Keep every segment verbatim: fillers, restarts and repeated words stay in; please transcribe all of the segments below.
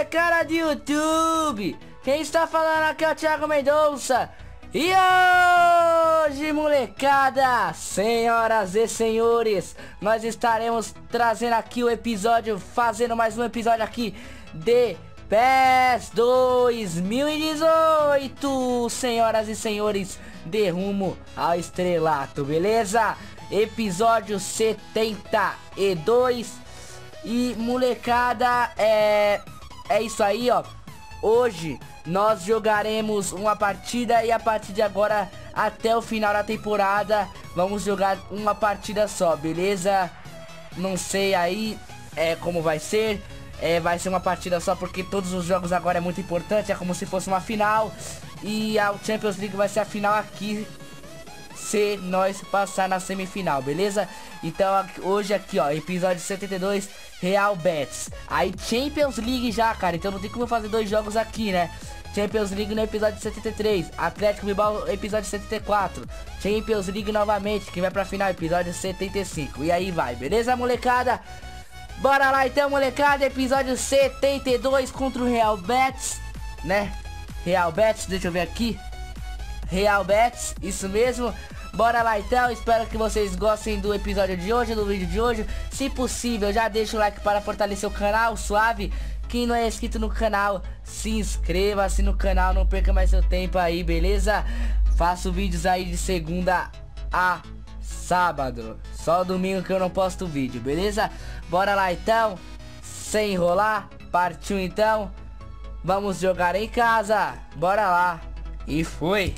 molecada do YouTube, quem está falando aqui é o Thiago Mendonça. E hoje, molecada, senhoras e senhores, nós estaremos trazendo aqui o episódio, fazendo mais um episódio aqui de P E S dois mil e dezoito, senhoras e senhores, de rumo ao estrelato, beleza? Episódio setenta e dois. E molecada, é, é isso aí, ó. Hoje nós jogaremos uma partida e a partir de agora até o final da temporada vamos jogar uma partida só, beleza? Não sei aí é, como vai ser. É, vai ser uma partida só porque todos os jogos agora é muito importante. É como se fosse uma final. E a Champions League vai ser a final aqui, se nós passar na semifinal, beleza? Então hoje aqui, ó, episódio setenta e dois, Real Betis. Aí Champions League já, cara, então não tem como fazer dois jogos aqui, né? Champions League no episódio setenta e três, Atlético Bilbao episódio setenta e quatro, Champions League novamente, que vai pra final, episódio setenta e cinco. E aí vai, beleza, molecada? Bora lá então, molecada, episódio setenta e dois contra o Real Betis, né? Real Betis, deixa eu ver aqui. Real Betis, isso mesmo. Bora lá então, espero que vocês gostem do episódio de hoje, do vídeo de hoje. Se possível, já deixa o like para fortalecer o canal, suave. Quem não é inscrito no canal, se inscreva-se no canal, não perca mais seu tempo aí, beleza? Faço vídeos aí de segunda a sábado. Só domingo que eu não posto vídeo, beleza? Bora lá então, sem enrolar, partiu então. Vamos jogar em casa, bora lá. E foi.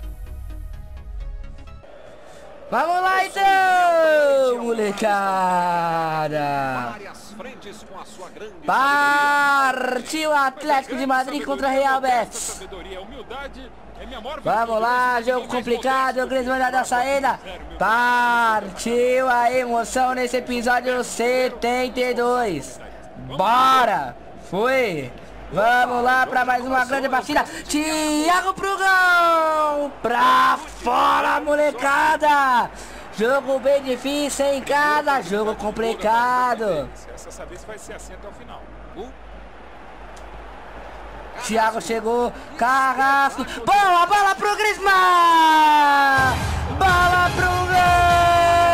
Vamos lá então, molecada. Partiu Atlético de Madrid contra Real Betis. Vamos lá, jogo complicado, o Griezmann já deu a saída. Partiu a emoção nesse episódio setenta e dois. Bora, foi. Vamos lá para mais uma grande partida. Thiago pro gol. Pra fora, molecada. Jogo bem difícil em casa. Jogo complicado. Essa vez vai ser assim até o final. Thiago chegou. Carrasco. Boa, bola pro Griezmann. Bola pro gol.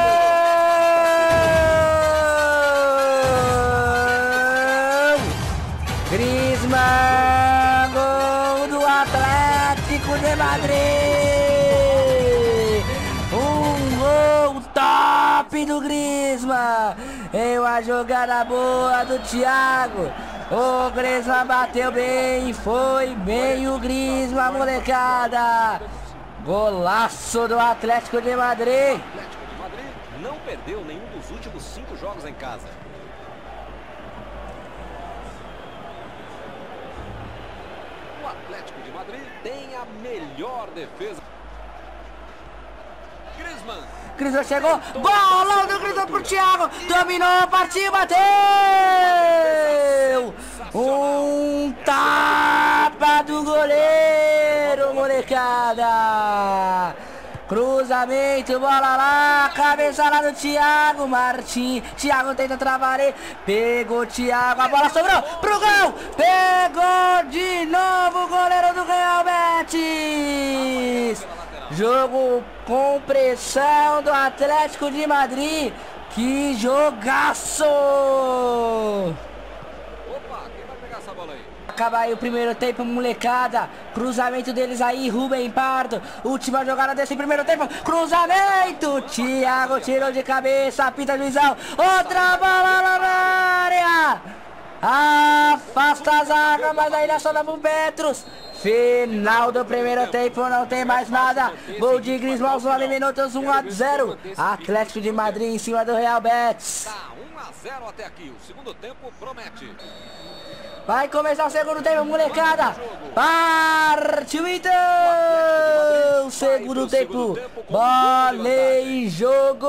Griezmann, gol do Atlético de Madrid. Um gol top do Griezmann. Em uma jogada boa do Thiago. O Griezmann bateu bem, foi bem o Griezmann, molecada. Golaço do Atlético de Madrid. O Atlético de Madrid não perdeu nenhum dos últimos cinco jogos em casa. O Atlético de Madrid tem a melhor defesa. Griezmann. Griezmann chegou, bola do Griezmann pro Thiago, dominou, partiu, bateu! Um tapa do goleiro, molecada! Cruzamento, bola lá, cabeça lá do Thiago Martins. Thiago tenta travar ele, pegou Thiago, a bola sobrou pro gol, pegou de novo o goleiro do Real Betis. Jogo com pressão do Atlético de Madrid. Que jogaço! Opa, quem vai pegar essa bola aí? Acaba aí o primeiro tempo, molecada. Cruzamento deles aí, Rubem Pardo. Última jogada desse primeiro tempo. Cruzamento! Thiago tirou de cabeça, apita Juizão. Outra bola na área! Afasta a zaga, mas ainda sobra pro Petros. Final do primeiro tempo, não tem mais nada. Gol de Griezmann aos nove minutos, um a zero. Atlético de Madrid em cima do Real Betis. Tá um a zero até aqui. O segundo tempo promete. Vai começar o segundo tempo, molecada. Partiu então. Segundo tempo. Bola em jogo.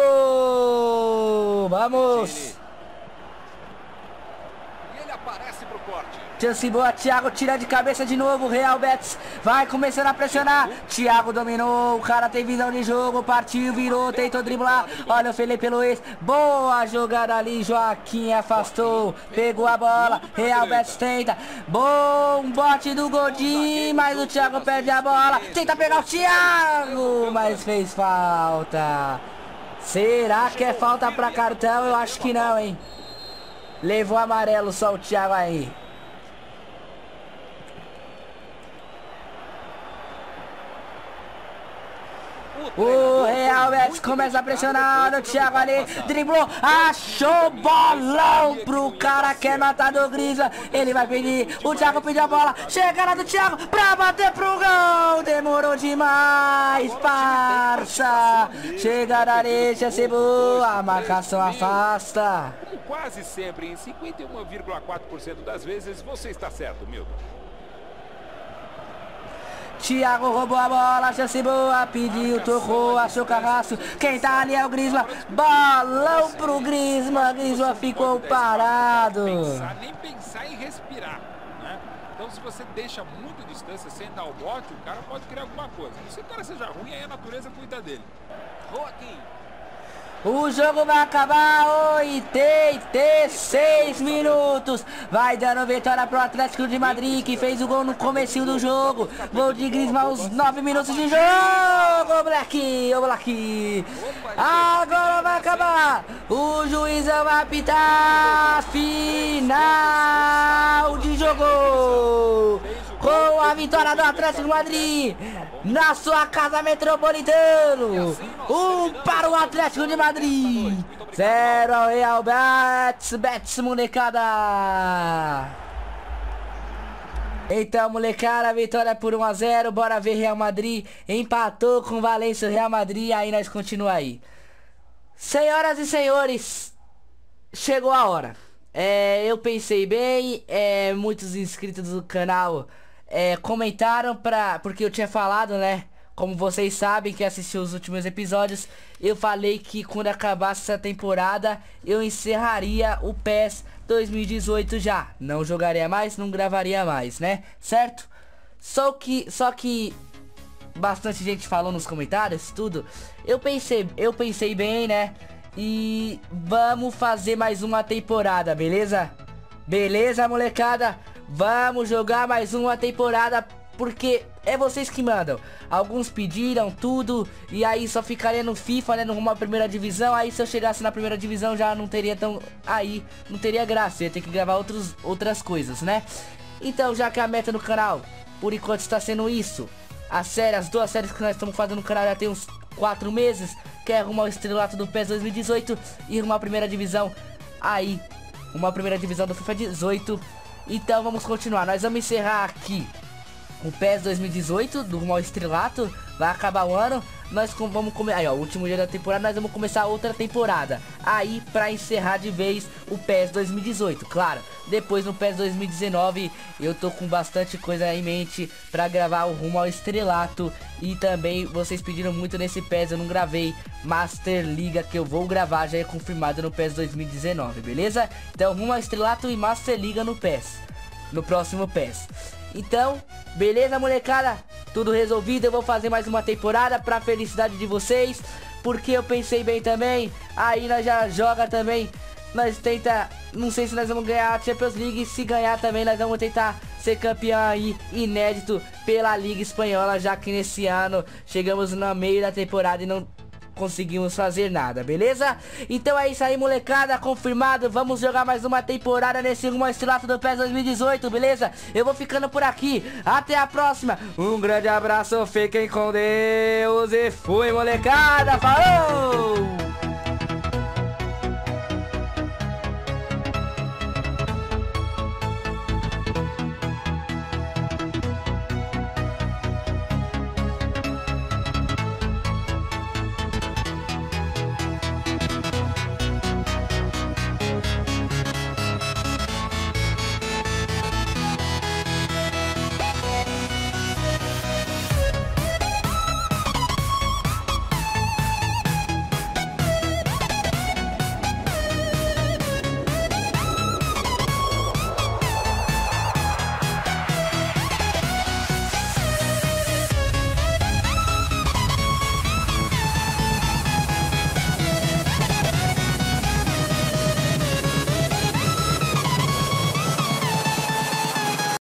Vamos. E ele aparece pro corte. Chance boa, Thiago tira de cabeça de novo. Real Betis vai começando a pressionar. Thiago dominou, o cara tem visão de jogo. Partiu, virou, tentou driblar. Olha o Felipe Luiz, boa jogada ali. Joaquim afastou, pegou a bola. Real Betis tenta, bom bote do Godin, mas o Thiago perde a bola. Tenta pegar o Thiago, mas fez falta. Será que é falta pra cartão? Eu acho que não, hein. Levou amarelo só o Thiago aí. O Real Betis começa a pressionar. Olha o Thiago ali, driblou, achou bolão pro cara que é matador Griezmann. Ele vai pedir, o Thiago pediu a bola. Chegada do Thiago pra bater pro gol. Demorou demais, parça. Chegada ali, chance boa, a marcação afasta. Quase sempre, em cinquenta e um vírgula quatro por cento das vezes, você está certo, Milton. Thiago roubou a bola, chance boa, pediu, tocou, achou Carrasco. Quem tá ali é o Griezmann. Balão pro Griezmann, Griezmann ficou parado. Pensar, nem pensar em respirar, né? Então se você deixa muito distância sem dar o bote, o cara pode criar alguma coisa. Se o cara seja ruim, aí a natureza cuida dele. Joaquim. O jogo vai acabar, oitenta e seis minutos. Vai dando vitória pro Atlético de Madrid, que fez o gol no comecinho do jogo. Gol de Griezmann aos nove minutos de jogo, moleque, ô moleque. Agora vai acabar. O juizão vai apitar final de jogo. Com a vitória do Atlético de Madrid na sua casa Metropolitano. Um para o Atlético de Madrid. Zero ao Real Betis. Betis, molecada. Então, molecada, vitória por um a zero. Bora ver Real Madrid. Empatou com Valência, Real Madrid. Aí nós continuamos aí. Senhoras e senhores, chegou a hora. É, eu pensei bem. É, muitos inscritos do canal é, comentaram pra... Porque eu tinha falado, né? Como vocês sabem que assistiu os últimos episódios, eu falei que quando acabasse essa temporada eu encerraria o P E S dois mil e dezoito já. Não jogaria mais, não gravaria mais, né? Certo? Só que, só que bastante gente falou nos comentários, tudo. Eu pensei, eu pensei bem, né? E vamos fazer mais uma temporada, beleza? Beleza, molecada? Vamos jogar mais uma temporada, porque é vocês que mandam. Alguns pediram tudo, e aí só ficaria no FIFA, né, no rumo à primeira divisão. Aí se eu chegasse na primeira divisão já não teria tão... Aí não teria graça, ia ter que gravar outros, outras coisas, né? Então, já que a meta no canal, por enquanto, está sendo isso. A série, as duas séries que nós estamos fazendo no canal já tem uns quatro meses, que é rumo ao estrelato do P E S dois mil e dezoito e rumo à primeira divisão. Aí, rumo à primeira divisão do FIFA dezoito. Então vamos continuar, nós vamos encerrar aqui o P E S dois mil e dezoito, do rumo ao estrelato. Vai acabar o ano, nós vamos começar, aí ó, o último dia da temporada, nós vamos começar outra temporada. Aí, pra encerrar de vez o P E S dois mil e dezoito, claro. Depois no P E S dois mil e dezenove, eu tô com bastante coisa em mente pra gravar o rumo ao estrelato. E também, vocês pediram muito nesse P E S, eu não gravei Master Liga, que eu vou gravar, já é confirmado no P E S dois mil e dezenove, beleza? Então, rumo ao estrelato e Master Liga no P E S, no próximo P E S. Então, beleza, molecada? Tudo resolvido, eu vou fazer mais uma temporada pra felicidade de vocês, porque eu pensei bem também. Aí nós já joga também, nós tenta, não sei se nós vamos ganhar a Champions League. Se ganhar também, nós vamos tentar ser campeão aí, inédito, pela Liga Espanhola, já que nesse ano chegamos no meio da temporada e não conseguimos fazer nada, beleza? Então é isso aí, molecada, confirmado. Vamos jogar mais uma temporada nesse rumo ao estrelato do P E S dois mil e dezoito, beleza? Eu vou ficando por aqui, até a próxima. Um grande abraço, fiquem com Deus e fui, molecada, falou!